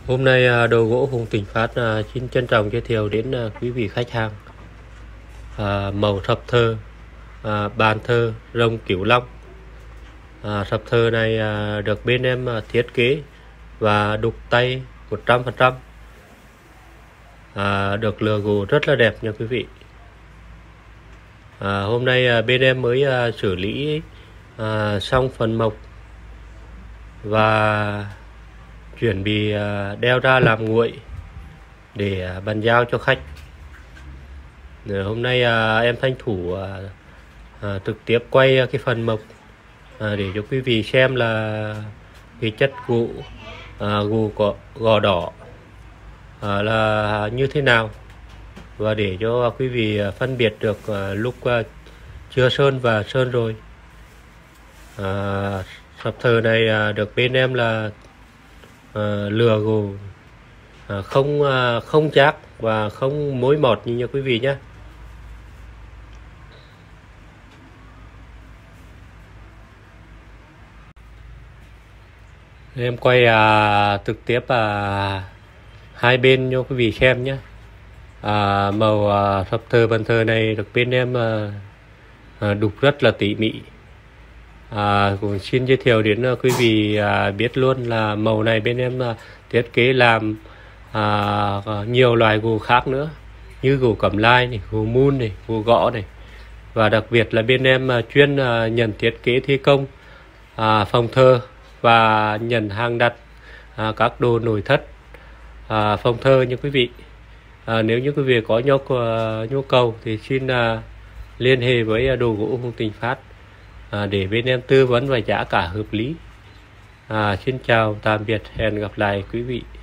Hôm nay đồ gỗ Hùng Tịnh Phát xin trân trọng giới thiệu đến quý vị khách hàng màu thập thơ, bàn thơ rồng Cửu Long. Thập thơ này được bên em thiết kế và đục tay 100%, được lừa gỗ rất là đẹp nha quý vị. Hôm nay bên em mới xử lý xong phần mộc và chuẩn bị đeo ra làm nguội để bàn giao cho khách. Hôm nay em tranh thủ trực tiếp quay cái phần mộc để cho quý vị xem là cái chất gỗ gỗ gò đỏ là như thế nào, và để cho quý vị phân biệt được lúc chưa sơn và sơn rồi. Thập thơ này được bên em là lừa gỗ không chát và không mối mọt như quý vị nhé. Em quay trực tiếp hai bên cho quý vị xem nhé. Màu thập thơ bàn thờ này được bên em đục rất là tỉ mỉ. Cũng xin giới thiệu đến quý vị biết luôn là màu này bên em thiết kế làm nhiều loại gỗ khác nữa, như gỗ cẩm lai này, gỗ mun này, gỗ gõ này, và đặc biệt là bên em chuyên nhận thiết kế thi công phòng thờ và nhận hàng đặt các đồ nội thất phòng thờ như quý vị. Nếu như quý vị có nhu cầu thì xin liên hệ với đồ gỗ Hùng Tịnh Phát để bên em tư vấn và giá cả hợp lý. Xin chào tạm biệt, hẹn gặp lại quý vị.